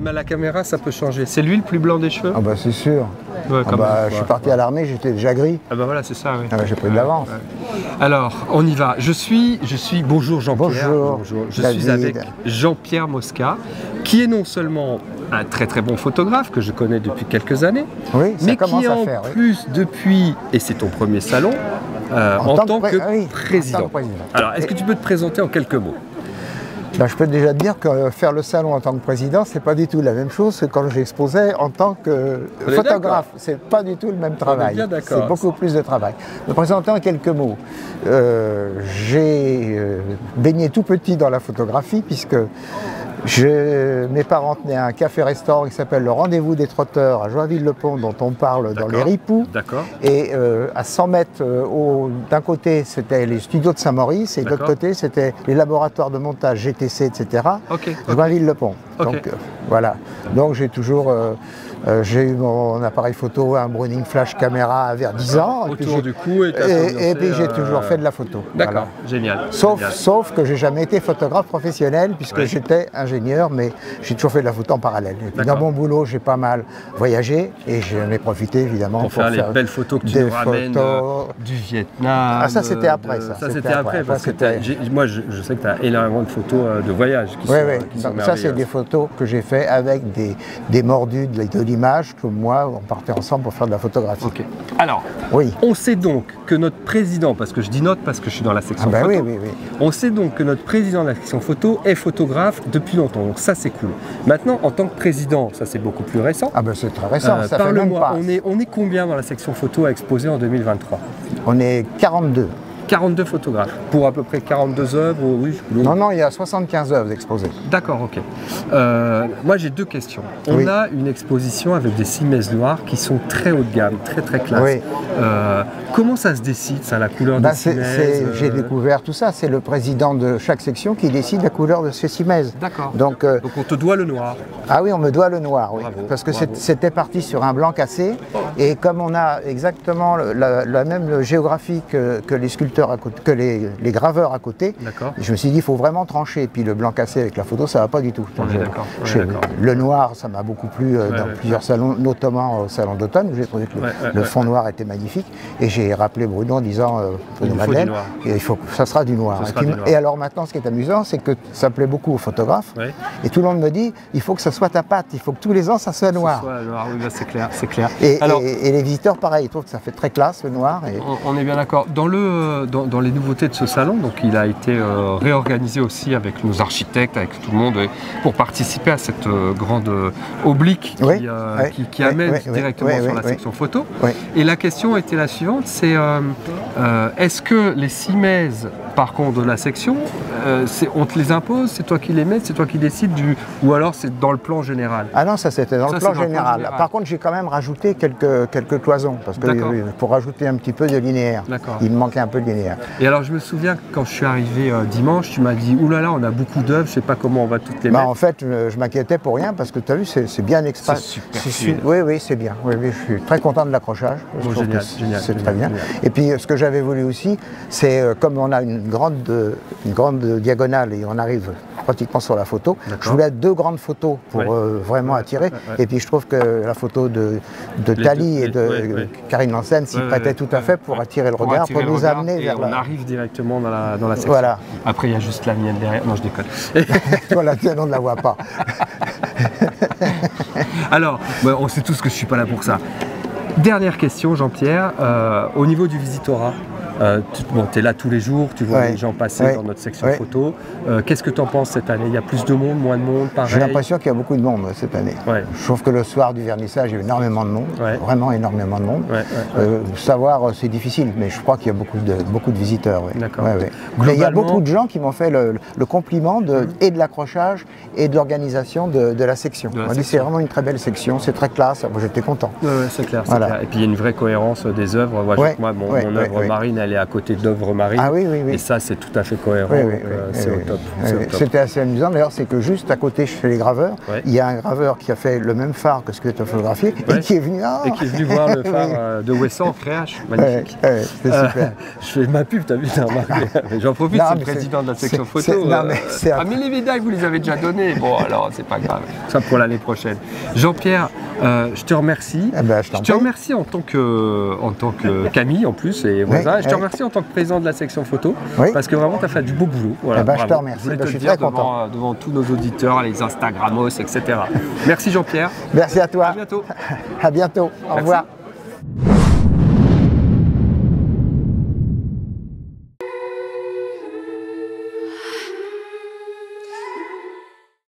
mais à la caméra, ça peut changer. C'est lui le plus blanc des cheveux? Ah bah c'est sûr. Ouais, Ah bah, je suis parti à l'armée, j'étais déjà gris. Ah bah voilà, c'est ça, oui. Ah bah, j'ai pris de l'avance. Alors, on y va. Bonjour Jean-Pierre. Bonjour. Je David. suis avec Jean-Pierre Mosca, qui est non seulement un très très bon photographe que je connais depuis quelques années, Oui, ça mais commence qui à en faire, oui. plus depuis, et c'est ton premier salon, en tant que président. Alors, est-ce que tu peux te présenter en quelques mots? Ben, je peux déjà te dire que faire le salon en tant que président, c'est pas du tout la même chose que quand j'exposais en tant que photographe. C'est pas du tout le même travail. C'est beaucoup plus de travail. Me présenter en quelques mots. J'ai baigné tout petit dans la photographie puisque mes parents tenaient un café-restaurant qui s'appelle le Rendez-vous des Trotteurs à Joinville-le-Pont, dont on parle dans les Ripoux. Et à 100 mètres d'un côté, c'était les studios de Saint-Maurice et de l'autre côté, c'était les laboratoires de montage GTC, etc. Joinville-le-Pont. Donc voilà. Donc j'ai toujours j'ai eu mon appareil photo, un Browning Flash Caméra vers 10 ans. Autour du cou et puis j'ai toujours fait de la photo. D'accord, génial. Sauf que j'ai jamais été photographe professionnel puisque j'étais ingénieur, mais j'ai toujours fait de la photo en parallèle. Et puis dans mon boulot, j'ai pas mal voyagé et j'en ai profité évidemment pour faire les belles photos que tu nous ramènes du Vietnam. Ah ça c'était après ça. Ça c'était après parce que moi je sais que tu as énormément de photos de voyage qui sont merveilleuses. Ça c'est des photos que j'ai fait avec des mordus de l'image que moi on partait ensemble pour faire de la photographie. Alors, on sait donc que notre président, parce que je dis notre parce que je suis dans la section photo, on sait donc que notre président de la section photo est photographe depuis longtemps, donc ça c'est cool. Maintenant, en tant que président, ça c'est beaucoup plus récent. Ah ben c'est très récent, ça fait même pas. On est combien dans la section photo à exposer en 2023? On est 42. 42 photographes, pour à peu près 42 œuvres, oui. Non, il y a 75 œuvres exposées. D'accord, ok. Moi j'ai deux questions. On a une exposition avec des cimaises noires qui sont très haut de gamme, très classe. Comment ça se décide, ça, la couleur des cimaises J'ai découvert tout ça, c'est le président de chaque section qui décide la couleur de ses cimaises. D'accord. Donc on te doit le noir. Ah oui, on me doit le noir, oui. Parce que c'était parti sur un blanc cassé, et comme on a exactement la même géographie que les sculpteurs à côté, que les graveurs à côté, je me suis dit il faut vraiment trancher. Et puis le blanc cassé avec la photo, ça va pas du tout. Le noir, ça m'a beaucoup plu dans plusieurs salons, notamment au salon d'automne où j'ai trouvé que le fond noir était magnifique. Et j'ai rappelé Bruno en disant Madeleine, ça sera du noir. Et alors maintenant, ce qui est amusant, c'est que ça plaît beaucoup aux photographes. Et tout le monde me dit il faut que ça soit ta patte, il faut que tous les ans ça soit noir. Oui, c'est clair, c'est clair. Et les visiteurs, pareil, ils trouvent que ça fait très classe le noir. On est bien d'accord. Dans les nouveautés de ce salon, donc il a été réorganisé aussi avec nos architectes, avec tout le monde, pour participer à cette grande oblique qui amène directement sur la section photo. Et la question était la suivante, c'est est-ce que les cimaises, par contre, de la section, on te les impose, c'est toi qui les mets, c'est toi qui décides ou alors c'est dans le plan général? Ah non, ça c'était dans le plan général. Par contre, j'ai quand même rajouté quelques cloisons, parce que pour rajouter un petit peu de linéaire. Il me manquait un peu de linéaire. Et alors, je me souviens que quand je suis arrivé dimanche, tu m'as dit, oulala, on a beaucoup d'œuvres, je sais pas comment on va toutes les mettre. En fait, je m'inquiétais pour rien, parce que tu as vu, c'est bien exprès. C'est super. Oui, c'est bien. Je suis très content de l'accrochage. Génial. C'est très bien. Et puis, ce que j'avais voulu aussi, c'est comme on a une grande diagonale et on arrive pratiquement sur la photo, je voulais 2 grandes photos pour vraiment attirer. Et puis, je trouve que la photo de Thalie et de Karine Lansen s'y prêtait tout à fait pour attirer le regard, pour nous amener vers on arrive directement dans la section. Voilà. Après, il y a juste la mienne derrière. Non, je déconne. Voilà, on ne la voit pas. Alors, on sait tous que je ne suis pas là pour ça. Dernière question, Jean-Pierre. Au niveau du visitorat, tu es là tous les jours, tu vois les gens passer dans notre section photo. Qu'est-ce que tu en penses cette année? Il y a plus de monde, moins de monde, pareil? J'ai l'impression qu'il y a beaucoup de monde cette année. Je trouve que le soir du vernissage, il y a énormément de monde, vraiment énormément de monde. Savoir, c'est difficile, mais je crois qu'il y a beaucoup de visiteurs. Il y a beaucoup de gens qui m'ont fait le compliment et de l'accrochage et de l'organisation de la section. On m'a dit c'est vraiment une très belle section, c'est très classe. Moi, j'étais content. C'est clair, c'est clair. Et puis il y a une vraie cohérence des œuvres. Moi, mon œuvre marine elle est à côté d'œuvres marines. Ah oui, oui, oui. Et ça, c'est tout à fait cohérent. C'est au top. C'était assez amusant. D'ailleurs, c'est que juste à côté, chez les graveurs, il y a un graveur qui a fait le même phare que ce que tu as photographié et qui est venu. Et qui est venu voir le phare de Wesson en créage. Magnifique. C'était super. Je fais ma pub, t'as vu, t'as remarqué. J'en profite, c'est le président de la section photo. Mais les médailles, vous les avez déjà données. Bon, alors, c'est pas grave. Ça pour l'année prochaine. Jean-Pierre, je te remercie. Je te remercie en tant que Camille, en plus, et voisin. Je te remercie en tant que président de la section photo. Parce que vraiment, tu as fait du beau boulot. Voilà, je te remercie. Je suis très content. Devant tous nos auditeurs, les Instagramos, etc. Merci Jean-Pierre. Merci à toi. À bientôt. À bientôt. Au revoir.